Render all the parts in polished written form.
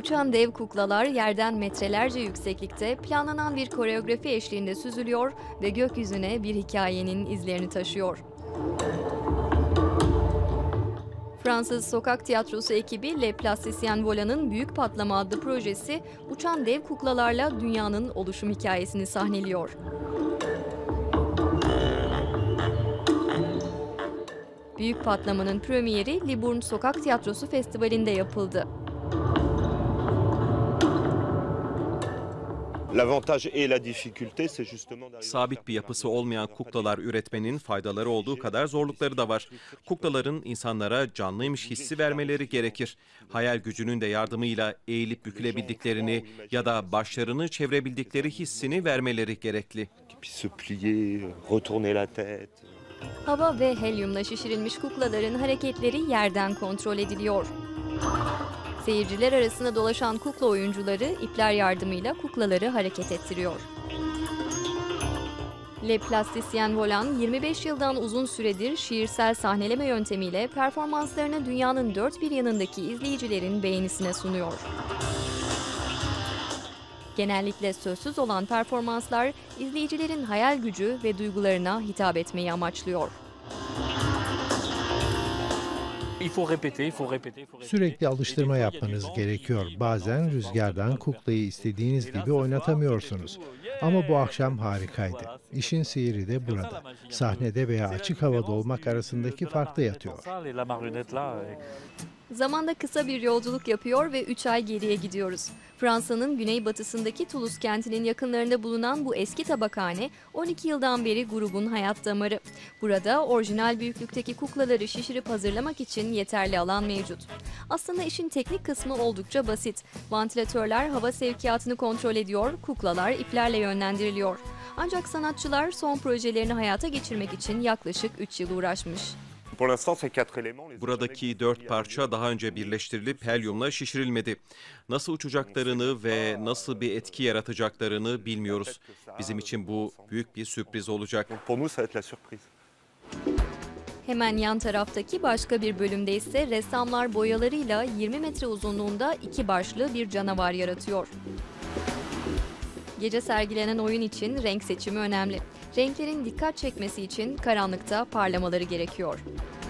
Uçan dev kuklalar yerden metrelerce yükseklikte planlanan bir koreografi eşliğinde süzülüyor ve gökyüzüne bir hikayenin izlerini taşıyor. Fransız sokak tiyatrosu ekibi Les Plasticiens Volant'ın Büyük Patlama adlı projesi uçan dev kuklalarla dünyanın oluşum hikayesini sahneliyor. Büyük Patlama'nın premieri Libourne Sokak Tiyatrosu Festivali'nde yapıldı. Sabit bir yapısı olmayan kuklalar üretmenin faydaları olduğu kadar zorlukları da var. Kuklaların insanlara canlıymış hissi vermeleri gerekir. Hayal gücünün de yardımıyla eğilip bükülebildiklerini ya da başlarını çevirebildikleri hissini vermeleri gerekli. Hava ve helyumla şişirilmiş kuklaların hareketleri yerden kontrol ediliyor. Seyirciler arasında dolaşan kukla oyuncuları ipler yardımıyla kuklaları hareket ettiriyor. Les Plasticiens Volants 25 yıldan uzun süredir şiirsel sahneleme yöntemiyle performanslarını dünyanın dört bir yanındaki izleyicilerin beğenisine sunuyor. Genellikle sözsüz olan performanslar izleyicilerin hayal gücü ve duygularına hitap etmeyi amaçlıyor. Sürekli alıştırma yapmanız gerekiyor. Bazen rüzgardan kuklayı istediğiniz gibi oynatamıyorsunuz. Ama bu akşam harikaydı. İşin sihri de burada. Sahnede veya açık havada olmak arasındaki fark da yatıyor. Zamanda kısa bir yolculuk yapıyor ve 3 ay geriye gidiyoruz. Fransa'nın güneybatısındaki Toulouse kentinin yakınlarında bulunan bu eski tabakhane 12 yıldan beri grubun hayat damarı. Burada orijinal büyüklükteki kuklaları şişirip hazırlamak için yeterli alan mevcut. Aslında işin teknik kısmı oldukça basit. Vantilatörler hava sevkiyatını kontrol ediyor, kuklalar iplerle yönlendiriliyor. Ancak sanatçılar son projelerini hayata geçirmek için yaklaşık 3 yıl uğraşmış. Buradaki 4 parça daha önce birleştirilip helyumla şişirilmedi. Nasıl uçacaklarını ve nasıl bir etki yaratacaklarını bilmiyoruz. Bizim için bu büyük bir sürpriz olacak. Hemen yan taraftaki başka bir bölümde ise ressamlar boyalarıyla 20 metre uzunluğunda 2 başlı bir canavar yaratıyor. Gece sergilenen oyun için renk seçimi önemli. Renklerin dikkat çekmesi için karanlıkta parlamaları gerekiyor.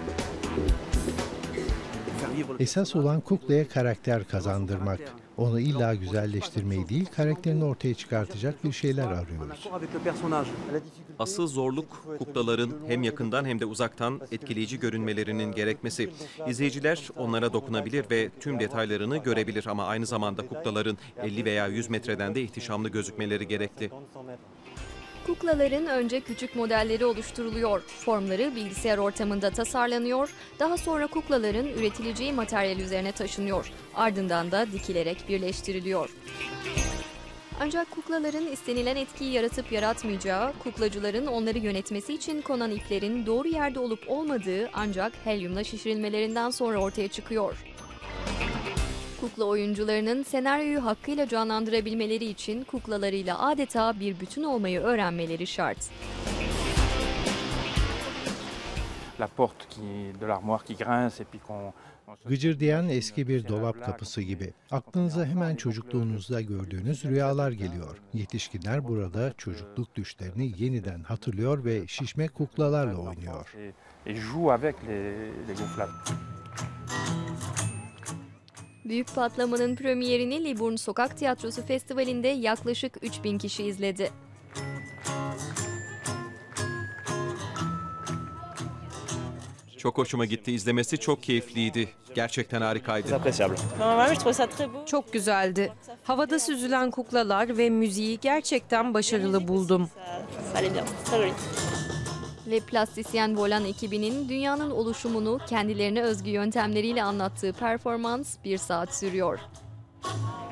Esas olan kuklaya karakter kazandırmak. Onu illa güzelleştirmeyi değil, karakterini ortaya çıkartacak bir şeyler arıyoruz. Asıl zorluk kuklaların hem yakından hem de uzaktan etkileyici görünmelerinin gerekmesi. İzleyiciler onlara dokunabilir ve tüm detaylarını görebilir ama aynı zamanda kuklaların 50 veya 100 metreden de ihtişamlı gözükmeleri gerekli. Kuklaların önce küçük modelleri oluşturuluyor, formları bilgisayar ortamında tasarlanıyor, daha sonra kuklaların üretileceği materyal üzerine taşınıyor, ardından da dikilerek birleştiriliyor. Ancak kuklaların istenilen etkiyi yaratıp yaratmayacağı, kuklacıların onları yönetmesi için konan iplerin doğru yerde olup olmadığı ancak helyumla şişirilmelerinden sonra ortaya çıkıyor. Kukla oyuncularının senaryoyu hakkıyla canlandırabilmeleri için kuklalarıyla adeta bir bütün olmayı öğrenmeleri şart. Gıcırdayan eski bir dolap kapısı gibi. Aklınıza hemen çocukluğunuzda gördüğünüz rüyalar geliyor. Yetişkinler burada çocukluk düşlerini yeniden hatırlıyor ve şişme kuklalarla oynuyor. Büyük Patlama'nın premierini Libourne Sokak Tiyatrosu Festivali'nde yaklaşık 3000 kişi izledi. Çok hoşuma gitti, izlemesi çok keyifliydi. Gerçekten harikaydı. Çok güzeldi. Havada süzülen kuklalar ve müziği gerçekten başarılı buldum. Les Plasticiens Volants ekibinin dünyanın oluşumunu kendilerine özgü yöntemleriyle anlattığı performans 1 saat sürüyor.